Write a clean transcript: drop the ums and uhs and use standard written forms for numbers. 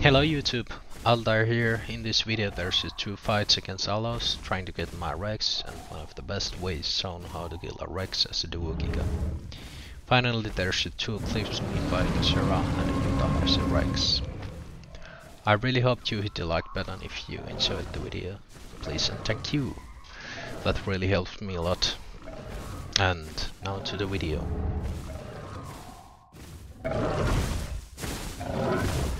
Hello YouTube, Aldar here. In this video there's 2 fights against Allos, trying to get my Rex, and one of the best ways shown how to kill a Rex as a duo giga. Finally there's 2 clips of me fighting a Cera and a Montage Rex. I really hope you hit the like button if you enjoyed the video, please and thank you. That really helps me a lot. And now to the video.